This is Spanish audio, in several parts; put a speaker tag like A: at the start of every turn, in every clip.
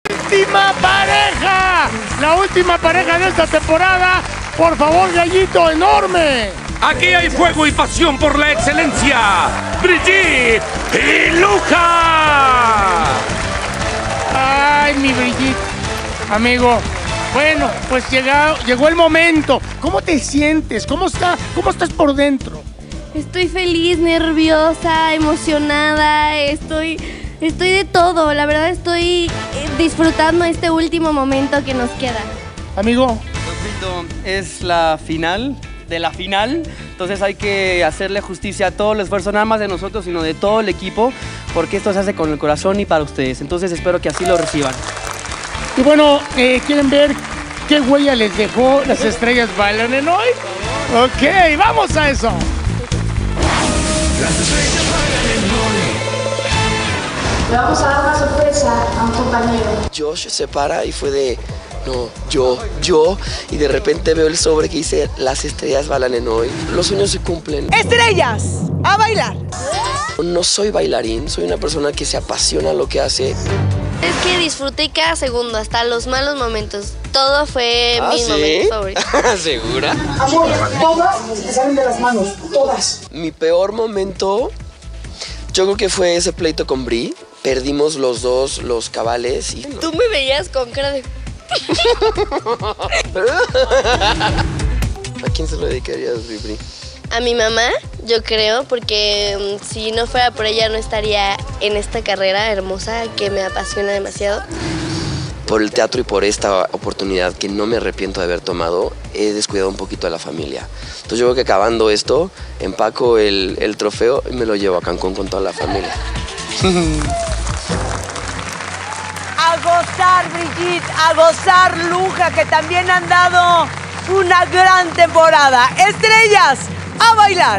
A: última pareja, la última pareja de esta temporada. Por favor, gallito enorme.
B: Aquí hay fuego y pasión por la excelencia. Brigitte y Luca.
A: Ay, mi Brigitte, amigo. Bueno, pues llegó el momento. ¿Cómo te sientes? ¿Cómo estás por dentro?
C: Estoy feliz, nerviosa, emocionada, estoy de todo. La verdad estoy disfrutando este último momento que nos queda.
A: Amigo.
D: Es la final de la final, entonces hay que hacerle justicia a todo el esfuerzo, nada más de nosotros, sino de todo el equipo, porque esto se hace con el corazón y para ustedes. Entonces espero que así lo reciban.
A: Y bueno, ¿quieren ver qué huella les dejó Las Estrellas Bailan en Hoy? Ok, vamos a eso.
E: Las estrellas bailan en hoy.
F: Le vamos a dar una sorpresa a un compañero.
G: Josh se para y fue de, no, yo, y de repente veo el sobre que dice, Las Estrellas Bailan en Hoy. Los sueños se cumplen.
H: ¡Estrellas! ¡A bailar!
G: No soy bailarín, soy una persona que se apasiona lo que hace.
C: Es que disfruté cada segundo, hasta los malos momentos. Todo fue mis momentos favoritos.
G: ¿Segura?
F: Amor, todas se salen de las manos, todas.
G: Mi peor momento, yo creo que fue ese pleito con Bri. Perdimos los dos los cabales y...
C: Tú me veías con cara de...
G: ¿A quién se lo dedicarías, Bri?
C: A mi mamá, yo creo, porque si no fuera por ella no estaría en esta carrera hermosa que me apasiona demasiado.
G: Por el teatro y por esta oportunidad que no me arrepiento de haber tomado, he descuidado un poquito a la familia. Entonces yo creo que acabando esto, empaco el trofeo y me lo llevo a Cancún con toda la familia.
H: A gozar, Brigitte, a gozar, Luca, que también han dado una gran temporada. Estrellas, a bailar.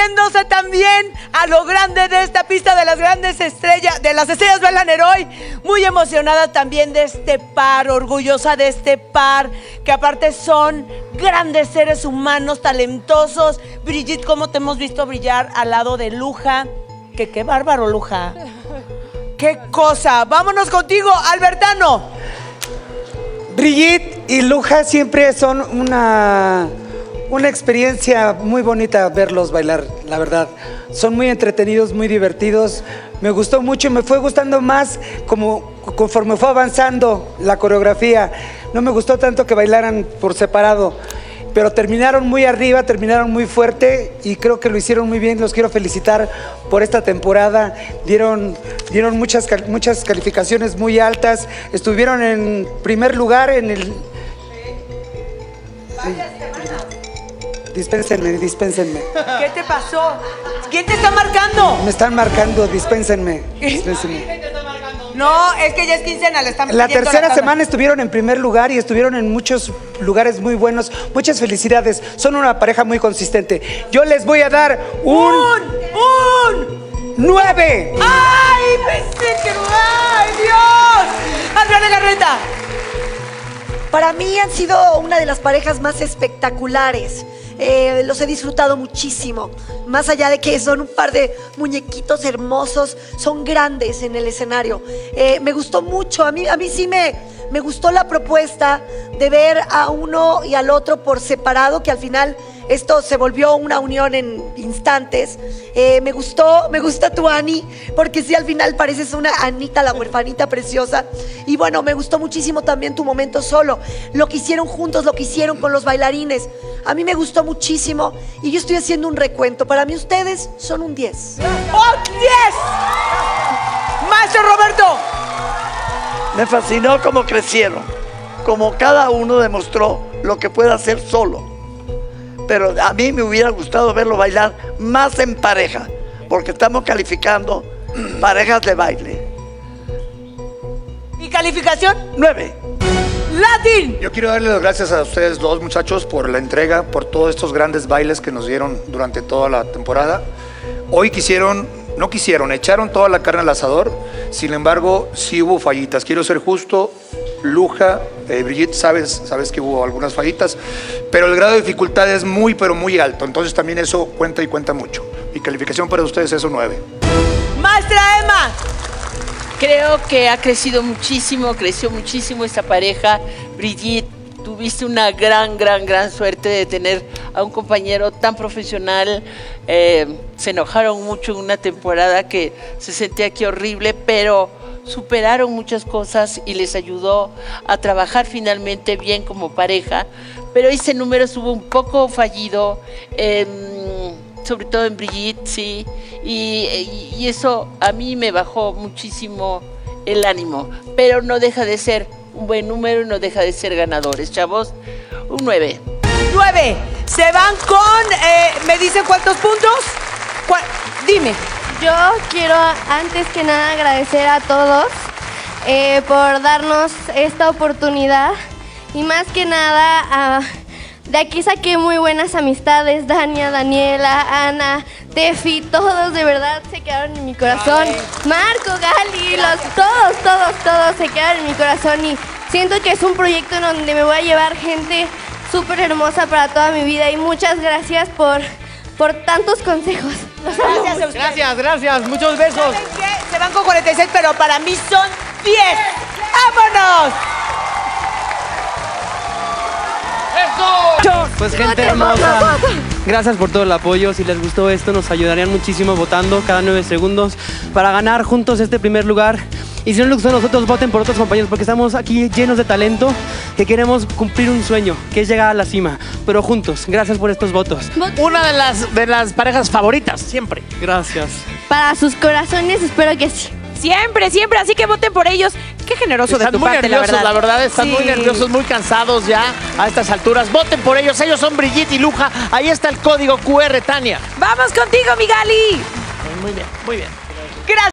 H: uniéndose también a lo grande de esta pista de las grandes estrellas, de las estrellas bailan hoy. Muy emocionada también de este par, orgullosa de este par, que aparte son grandes seres humanos, talentosos. Brigitte, ¿cómo te hemos visto brillar al lado de Luja? Que qué bárbaro, Luja. ¡Qué cosa! Vámonos contigo, Albertano.
F: Brigitte y Luja siempre son una experiencia muy bonita verlos bailar, la verdad. Son muy entretenidos, muy divertidos. Me gustó mucho y me fue gustando más conforme fue avanzando la coreografía. No me gustó tanto que bailaran por separado, pero terminaron muy arriba, terminaron muy fuerte y creo que lo hicieron muy bien. Los quiero felicitar por esta temporada. Dieron muchas calificaciones muy altas. Estuvieron en primer lugar en el... Dispénsenme.
H: ¿Qué te pasó? ¿Quién te está marcando?
F: Me están marcando, dispénsenme.
H: No, es que ya es quincena, le están
F: La
H: pidiendo
F: tercera
H: tabla.
F: semana estuvieron en primer lugar y estuvieron en muchos lugares muy buenos. Muchas felicidades. Son una pareja muy consistente. Yo les voy a dar un 9.
H: ¡Ay, pensé que... ¡Ay, Dios! ¡Adriana Garreta!
I: Para mí han sido una de las parejas más espectaculares. Los he disfrutado muchísimo. Más allá de que son un par de muñequitos hermosos, son grandes en el escenario. Me gustó mucho. A mí sí me gustó la propuesta de ver a uno y al otro por separado, que al final esto se volvió una unión en instantes. Me gusta tu Ani, porque sí, al final pareces una Anita, la huerfanita preciosa. Y bueno, me gustó muchísimo también tu momento solo. Lo que hicieron juntos, lo que hicieron con los bailarines. A mí me gustó muchísimo y yo estoy haciendo un recuento. Para mí ustedes son un 10.
H: ¡Oh, 10! ¡Maestro Roberto!
J: Me fascinó cómo crecieron, como cada uno demostró lo que puede hacer solo. Pero a mí me hubiera gustado verlo bailar más en pareja, porque estamos calificando parejas de baile.
H: ¿Y calificación?
J: 9.
H: ¡Latin!
K: Yo quiero darle las gracias a ustedes dos, muchachos, por la entrega, por todos estos grandes bailes que nos dieron durante toda la temporada. Hoy echaron toda la carne al asador. Sin embargo, sí hubo fallitas. Quiero ser justo. Luja, Brigitte, sabes que hubo algunas fallitas, pero el grado de dificultad es muy, pero muy alto. Entonces también eso cuenta y cuenta mucho. Mi calificación para ustedes es un 9.
H: ¡Maestra Emma!
L: Creo que ha crecido muchísimo, creció muchísimo esta pareja. Brigitte, tuviste una gran suerte de tener a un compañero tan profesional. Se enojaron mucho en una temporada que se sentía aquí horrible, pero superaron muchas cosas y les ayudó a trabajar finalmente bien como pareja. Pero ese número estuvo un poco fallido, sobre todo en Brigitte, sí, y eso a mí me bajó muchísimo el ánimo, pero no deja de ser un buen número y no deja de ser ganadores, chavos. Un 9.
H: 9. Se van con, ¿me dicen cuántos puntos? Dime.
C: Yo quiero antes que nada agradecer a todos por darnos esta oportunidad y más que nada de aquí saqué muy buenas amistades. Dania, Daniela, Ana, Tefi, todos de verdad se quedaron en mi corazón. Marco, Gali, todos se quedaron en mi corazón y siento que es un proyecto en donde me voy a llevar gente súper hermosa para toda mi vida y muchas gracias por tantos consejos.
H: Gracias a ustedes.
M: Gracias. Muchos besos.
H: ¿Saben qué? Se van con 46, pero para mí son 10. ¡Vámonos!
D: Pues gente hermosa, gracias por todo el apoyo. Si les gustó esto, nos ayudarían muchísimo votando cada 9 segundos para ganar juntos este primer lugar. Y si no les gustó a nosotros, voten por otros compañeros, porque estamos aquí llenos de talento, que queremos cumplir un sueño, que es llegar a la cima, pero juntos. Gracias por estos votos.
M: Una de las parejas favoritas, siempre.
D: Gracias.
C: Para sus corazones, espero que sí.
N: Siempre, así que voten por ellos. Qué generoso
M: Están
N: de tu
M: muy
N: parte,
M: nerviosos,
N: la verdad.
M: están muy nerviosos, muy cansados ya a estas alturas. Voten por ellos, ellos son Brigitte y Luja. Ahí está el código QR, Tania.
N: Vamos contigo, mi Gali.
M: Muy bien.